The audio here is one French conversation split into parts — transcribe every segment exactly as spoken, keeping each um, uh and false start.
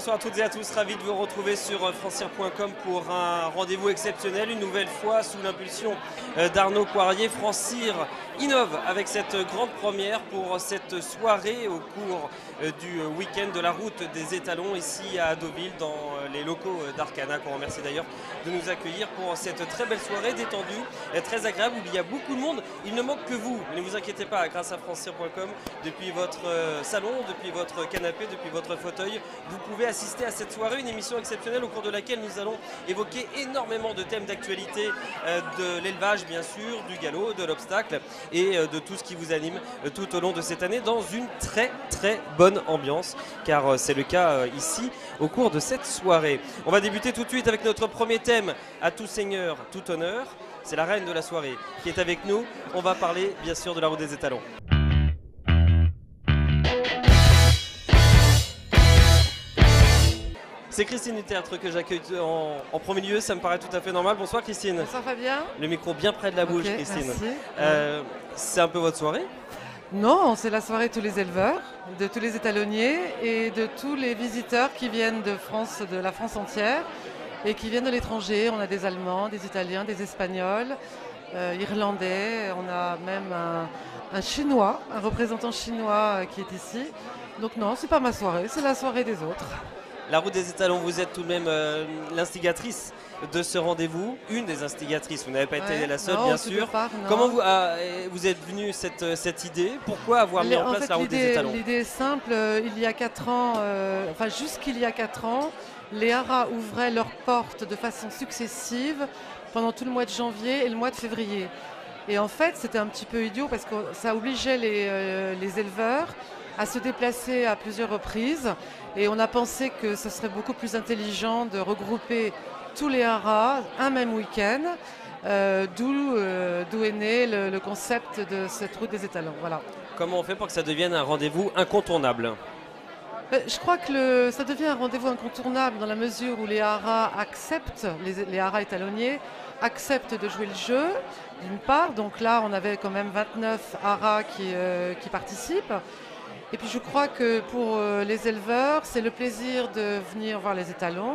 bonsoir à toutes et à tous, ravi de vous retrouver sur francière point com pour un rendez-vous exceptionnel, une nouvelle fois sous l'impulsion d'Arnaud Poirier. Francir innove avec cette grande première pour cette soirée au cours du week-end de la route des étalons ici à Deauville dans les locaux d'Arcana, qu'on remercie d'ailleurs de nous accueillir pour cette très belle soirée détendue, très agréable où il y a beaucoup de monde. Il ne manque que vous, ne vous inquiétez pas, grâce à francière point com, depuis votre salon, depuis votre canapé, depuis votre fauteuil, vous pouvez assister à cette soirée, une émission exceptionnelle au cours de laquelle nous allons évoquer énormément de thèmes d'actualité, de l'élevage bien sûr, du galop, de l'obstacle et de tout ce qui vous anime tout au long de cette année dans une très très bonne ambiance, car c'est le cas ici au cours de cette soirée. On va débuter tout de suite avec notre premier thème, à tout seigneur, tout honneur. C'est la reine de la soirée qui est avec nous. On va parler bien sûr de la route des étalons. C'est Christine du Théâtre que j'accueille en, en premier lieu, ça me paraît tout à fait normal. Bonsoir Christine. Bonsoir Fabien. Le micro bien près de la bouche, okay, Christine. Euh, c'est un peu votre soirée? Non, c'est la soirée de tous les éleveurs, de tous les étalonniers et de tous les visiteurs qui viennent de France, de la France entière et qui viennent de l'étranger. On a des Allemands, des Italiens, des Espagnols, euh, Irlandais, on a même un, un Chinois, un représentant chinois euh, qui est ici. Donc non, c'est pas ma soirée, c'est la soirée des autres. La route des étalons, vous êtes tout de même euh, l'instigatrice de ce rendez-vous, une des instigatrices, vous n'avez pas ouais, été la seule non, bien sûr. Part, Comment vous, ah, vous êtes venue cette, cette idée? Pourquoi avoir mis Les, en, en place fait, la route des étalons? L'idée est simple, euh, il y a quatre ans, euh, enfin jusqu'il y a quatre ans, les haras ouvraient leurs portes de façon successive pendant tout le mois de janvier et le mois de février. Et en fait, c'était un petit peu idiot parce que ça obligeait les, euh, les éleveurs à se déplacer à plusieurs reprises. Et on a pensé que ce serait beaucoup plus intelligent de regrouper tous les haras un même week-end, euh, d'où euh, d'où est né le, le concept de cette route des étalons. Voilà. Comment on fait pour que ça devienne un rendez-vous incontournable? Je crois que le, ça devient un rendez-vous incontournable dans la mesure où les haras acceptent, les, les haras étalonniers acceptent de jouer le jeu, d'une part. Donc là, on avait quand même vingt-neuf haras qui, euh, qui participent. Et puis je crois que pour euh, les éleveurs, c'est le plaisir de venir voir les étalons,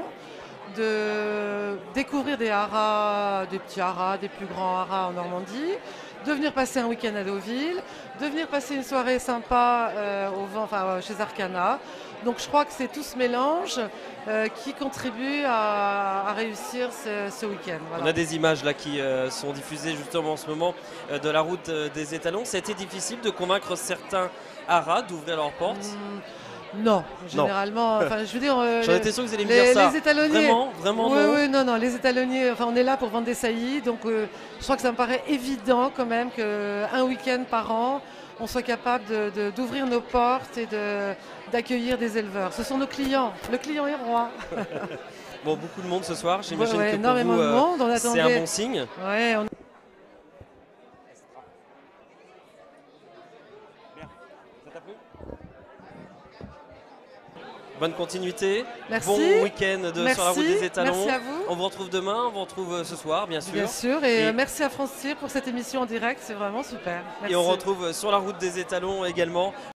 de découvrir des haras, des petits haras, des plus grands haras en Normandie, de venir passer un week-end à Deauville, de venir passer une soirée sympa euh, au vent, enfin, chez Arcana. Donc je crois que c'est tout ce mélange euh, qui contribue à, à réussir ce, ce week-end. Voilà. On a des images là qui euh, sont diffusées justement en ce moment euh, de la route euh, des étalons. C'était difficile de convaincre certains haras d'ouvrir leurs portes? mmh, Non, généralement. Enfin, je veux dire, euh, j'en étais sûr que vous alliez me les, dire ça. Les étalonniers, vraiment, vraiment oui, non. Oui, non, non, les étalonniers. Enfin, on est là pour vendre des saillies, donc euh, je crois que ça me paraît évident quand même qu'un week-end par an, on soit capable de, de, d'ouvrir nos portes et de, d'accueillir des éleveurs. Ce sont nos clients. Le client est roi. Bon, beaucoup de monde ce soir. J'imagine ouais, que pour vous, euh, c'est un bon signe. Ouais, on... Bonne continuité, merci. Bon week-end de, sur la route des étalons. Merci à vous. On vous retrouve demain, on vous retrouve ce soir bien sûr. Bien sûr, et, et... merci à Francir pour cette émission en direct, c'est vraiment super. Merci. Et on retrouve sur la route des étalons également